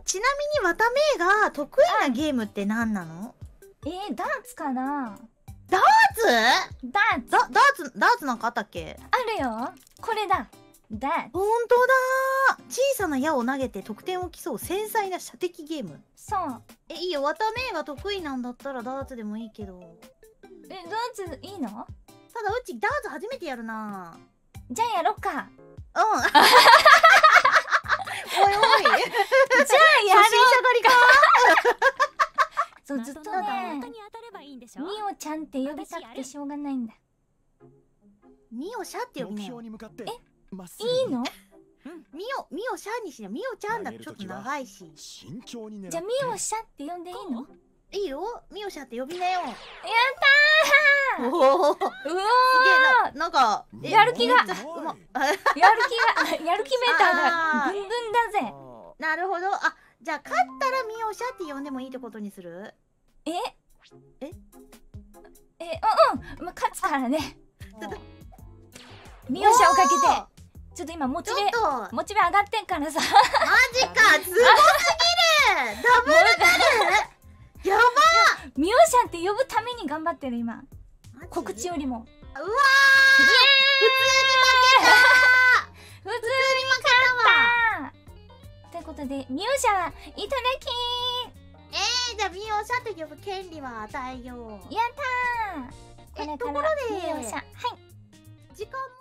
ちなみにわためいが得意なゲームって何なの？ ダーツかな。 ダーツ？ダーツなんかあったっけ？ あるよ。これだ。ダーツ。 ほんとだ。小さな矢を投げて得点を競う繊細な射的ゲーム。 そう。 いいよ。わためいが得意なんだったらダーツでもいいけど。 ダーツいいの？ ただうちダーツ初めてやるな。 じゃあやろっか。 うん。おいおい。 じゃあやろう。 初心者狩りか。 そう、ずっとね、ミオちゃんって呼びたくてしょうがないんだ。 ミオシャって呼びなよ。 いいの？ ミオシャにしな。ミオちゃんだとちょっと長いし。 じゃあミオシャって呼んでいいの？ いいよ。ミオシャって呼びなよ。やったー。 おお。 うおー。 すげえなんかやる気が。やる気メーターがぐんぐんだぜ。 なるほど。あ、じゃあ勝ったらミオシャって呼んでもいいってことにする？ うん、まあ、勝つからね。ミオシャをかけて。ちょっと今モチベ上がってんからさ。 マジか、すごすぎる。ダブルダル。やば。 ミオシャって呼ぶために頑張ってる今。告知よりも。うわー。 普通に負けた。 普通に勝った。ということでミオシャいただき。 じゃあミオシャって呼ぶ権利は与えよう。 やったー。これからミオシャ。はい。 時間